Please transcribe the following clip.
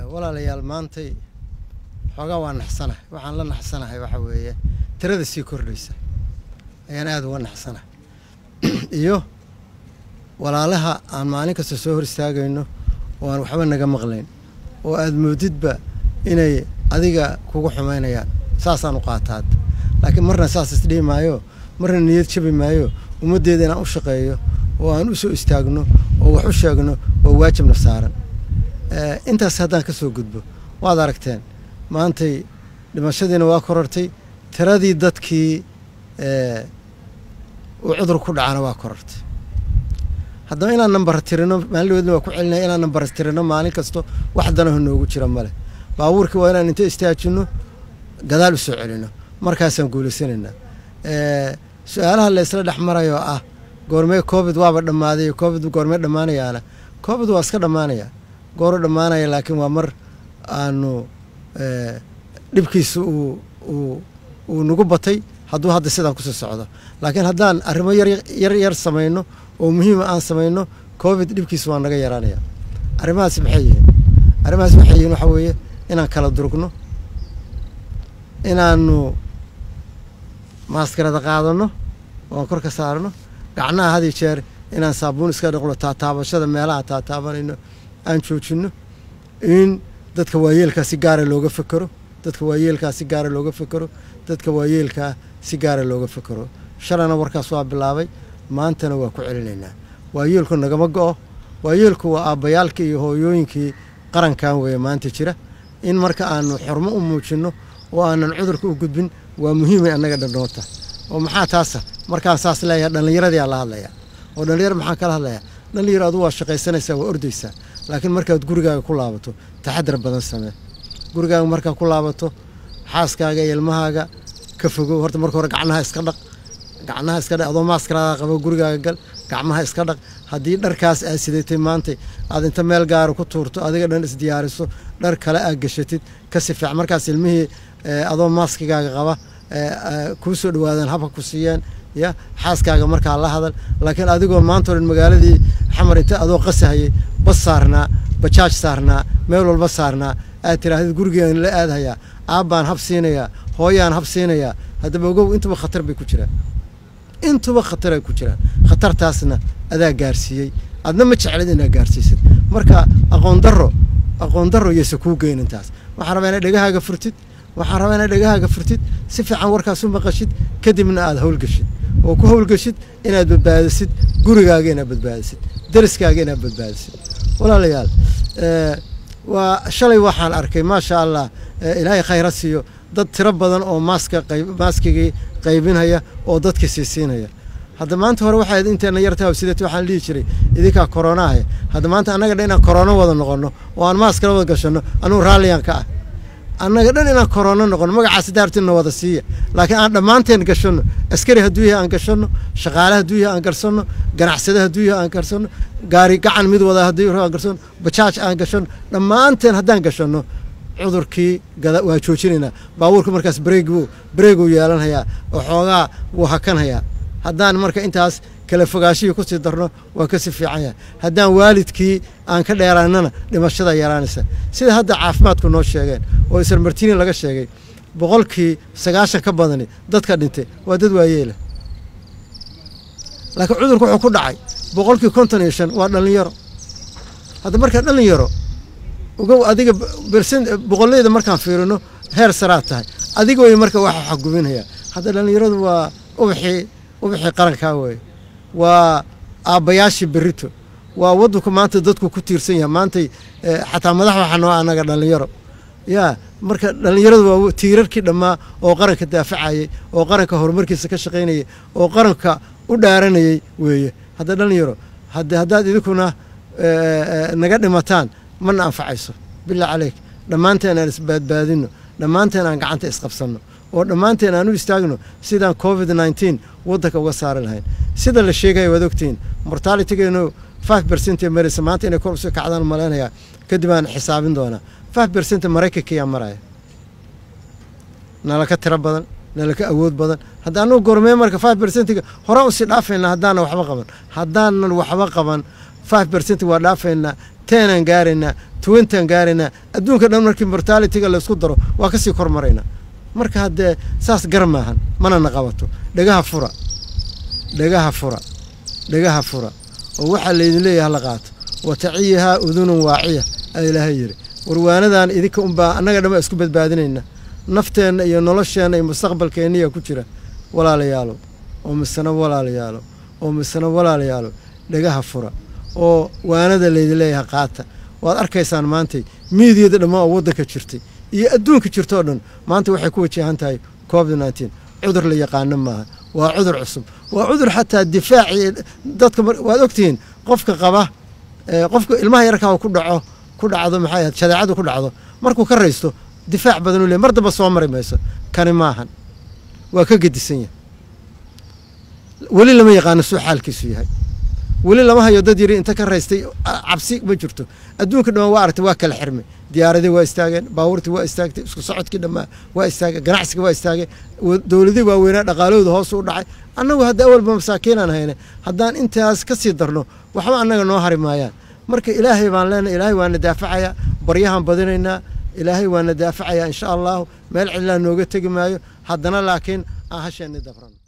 walaalayaal maantay xogaa waan naxsanahay waxaan la naxsanahay waxa weeye tirada sii kordhaysa ayaan aad uga naxsanahay iyo walaalaha aan maalin kasta soo hor istaagayno oo aan waxba naga maqlayn oo aad moodidba inay adiga kugu xumaynayaan saasaan u qaataa laakiin marna saas isdhihi maayo marna niyad jabi maayo ummadeeda inaan u shaqeeyo oo aan u soo istaagno oo wax u sheegno oo waajibna saaran intaas haddaan ka soo gudbo waad aragteen maantay dhimashadiina waa korortay tiradii dadkii uu cudur ku dhacana waa korortay haddaba inaan nambar tirino maalinweedna waa ku celinaya inaan nambar tirino maalin kasto wax danaho noogu jira male baabuurkii waa inaan inta istaajino gadaal u soo celino markaasaan guulaysanaynaa su-aalaha la isla dhex marayo ah goormee covid waaba dhammaaday covid goormee dhammaanayaana covid waa iska dhammaanaya gooru dhammaanaya laakiin waa mar aanu dhibkiisa uu nagu batay hadduu hadda sidaan kusoo socdo laakiin haddaan arrimo yar samayno oo muhiima aan samayno covid dhibkiisa waa naga yaraanaya arrimahaasi maxay yihiin waxa weeye inaan kala durugno inaanu maaskarada qaadano oo aan kor ka saarno gacnaha had iyo jeer inaan saabuun iska dhaqno taataabashada meelaha taataabanayno aan joojino in dadka waayeelkaa si gaara looga fekero dadka waayeelkaa si gaara looga fekero shalana warkaas waa bilaabay maantana waa ku celinaynaa waayeelku nagama go'o waayeelku waa aabbayaalkii iyo hooyooyinkii qarankan weeye maanta jira in marka aanu xurmo u muujinno oo aanan cudurka u gudbin waa muhiimay annaga dhannoota oo maxaa taasa markaan saas leeyahay dhallinyaradii aan la hadlayaa oo dhallinyar maxaan kala hadlayaa dhallinyar adu waa shaqaysanaysaa waa ordaysaa laakiin markaad gurigaaga ku laabato taxadar badan samee gurigaaga markaad ku laabato xaaskaaga iyo ilmahaaga ka fogow horta marka hore gacnaha iska dhaq adoo maaskaraada qabo gurigaaga gal gacmaha iska dhaq haddii dharkaas aad sidatay maantay aad inta meel gaara ku tuurto adiga dhan isdiyaariso dhar kale aad gashatid ka sifiic markaas ilmihii adoo maaskigaaga qaba kuu soo dhawaadaan habka ku siiyaan ya xaaskaaga markaa la hadal laakiin adigoo maanta dhan magaaladii xamar inta adoo qasahayay bas saarnaa bajaaj saarnaa meel walba saarnaa aad tiraahdid gurigeena la aadhayaa aabbaan hab siinayaa hooyaan hab siinayaa haddaba ogow intuba khatar bay ku jiraan khatartaasna adaa gaarsiiyey adna ma jeclid inaad gaarsiisid marka aqoon darro yaysa kuu geyn intaas waxaan rabaa inaad dhegahaaga furtid si fiican warkaas u maqashid kadibna aad howlgashid oo ku howlgashid inaad badbaadisid gurigaaga inaad badbaadisid dariskaaga inaad badbaadisid walaalayaal waa shalay waxaan arkay maasha allah ilaahay khayra siiyo dad tiro badan oo maaskigii qaybinaya oo dadka siisiinaya hadda maanta hore waxay inteena yartaa sidoo waxaan dhihi jiray idinka corona ah hadda maanta annaga dhan inaan corona wada noqono oo aan maaskara wada gashano anuu raaliyan ka ah annaga dhan inaan corona noqono magacaas daartina wada siiya laakiin aan dhammaanteen gashano askari hadduu yahay aan gashano shaqaale hadduu yahay aan garsano ganacsade hadduu yahay aan garsano gaari gacan mid wada hadduu aan garsano bajaaj aan gashano dhammaanteen haddaan gashano cudurkii waa joojinaynaa baabuurka markaas breegu yeelanhayaa oo xoogaa wuu hakanhayaa haddaan marka intaas kala fogaashihii ku sii darno waa ka si fiican yahay haddaan waalidkii aan ka dheeraanana dhimashada yaraanaysa sida hadda caafimaadku noo sheegeen oo isar martini laga sheegay 90% ka badani dadka dhintay waa dad waayeela laakiin cudurku wuxuu ku dhacay 55% waa dhalinyaro hadda marka dhalinyaro ugow adiga boqolleyda markaan fiirino heer saraad tahay adiga way marka waxa xagubinaya hadda dhalinyaradu waa ubaxii qarankaa weeye waa aabbayaashii berrito waa waddanku maanta dadku ku tiirsan yahay maantay xataa madax waxaa noo annaga dhalinyaro yaa marka dhalinyaradu waa tiirarkii dhammaa oo qaranka daafacayay oo qaranka horumarkiisa ka shaqaynayay oo qaranka u dhaaranayay weeye hadda dhalinyaro haddaad idinkuna naga dhimataan mana anfacayso bilaa caleyk dhammaanteen aan isbaadbaadino dhammaanteen aan gacanta isqabsanno oo dhammaanteen aan u istaagno sidaan covid-19 waddanka uga saari lahayn sida la sheegaya waad ogtihiin mortalitygeenu 5% ee maraysa maanta inay kor usoo kacdaan malaynayaa kadib aan xisaabin doonaa 5% maraykankiyaa maraya nalaka tiro badan nalaka awood badan haddaanu gormee marka 5%ga hore usii dhaafaynaa haddaanan waxba qaban 5% waa dhaafaynaa 10 gaarina 20 gaarina adduunka dhan markii mortality-ga la isku daro waa ka sii kormarayna marka hadee saas garmaahan mana naqabato dhagaha fura dhagaha fura oo waxa leedin leeyahay la qaato wataciyaha udunun waaciya ay ilaahay yiri warwaanadan idinka baa annaga dhama isku badbaadinayna nafteena iyo nolosheena iyo mustaqbalkeena ku jira walaalayaalo oo misana walaalayaalo dhagaha fura oo waanada leedin leeyahay qaata waad arkaysaan maanta miidiyada dhama wadanka jirtay iyo adduunka jirto dhan maanta waxay ku wajahan tahay COVID-19 cudur la yaqaan maaha waa cudur cusub waa cudur xataa difaaci dadka waad ogtiin qofka qaba qofka ilmaha yarka ku dhacdo maxay ahayd shadeecadu ku dhacdo markuu ka reysto difaac badan u leeyahay mar daba soo maray mayso kani maahan waa ka gedisan yahay wali lama yaqaan soo xaalkiisu yahay wali lama hayo dad yiri inta ka reystay cabsi ma jirto adduunka dhan waa aragtay waa kala xirmay diyaaradii waa istaageen baabuurtii waa istaagtay isku socodkii dhammaa waa istaagay ganacsiga waa istaagay dawladii waa weynaa dhaqaalahooda hoos u dhacay annagu hadda awalba masaakiin aan hayna haddaan intaas ka sii darno waxba annaga noo hari maayaan marka ilaahay baan leenahay ilaahay waana daafacaya baryahan badinaynaa ilaahay waana daafacaya insha Allah meel cidla nooga tagi maayo haddana laakiin aan hasheena dabran